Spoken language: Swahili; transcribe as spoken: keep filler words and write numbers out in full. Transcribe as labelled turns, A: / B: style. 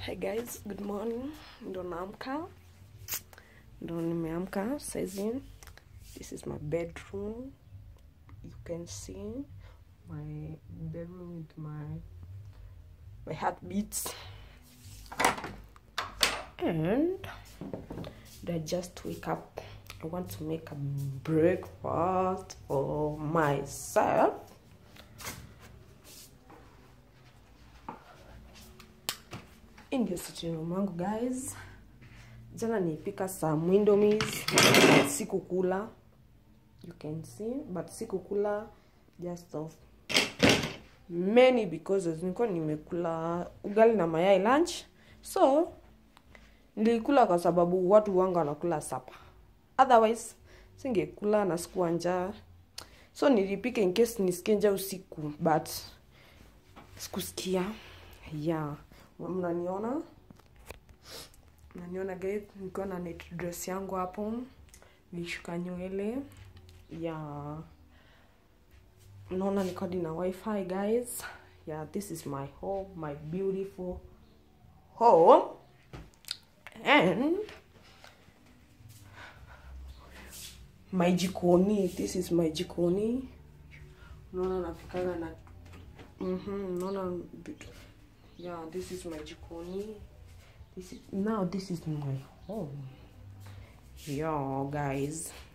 A: Hi guys, good morning. Ndo naamka. Ndo nimeamka saizi. This is my bedroom. You can see my bedroom with my my heartbeats. And I just wake up. I want to make a breakfast for myself. In the sitting room wangu guys. Jana nipika some indomies, but sikukula. You can see, but sikukula just of many because nilikuwa nimekula ugali na mayai lunch. So nilikula kwa sababu watu wangu wanakula sapa. Otherwise singekula na sikuwa njaa. So nilipika in case nisikie njaa usiku, but sikusikia. Yeah. Mnaniona? Mnaniona guys, niko na net dress yangu hapo. Nishuka nywele. Yeah. Mnaona niko na wifi guys. Yeah, this is my home, my beautiful home. And my jikoni. This is my jikoni. Mnaona napikanga na Mhm, mnaona yeah, this is my jikoni. This is now this is my home. Yeah, guys.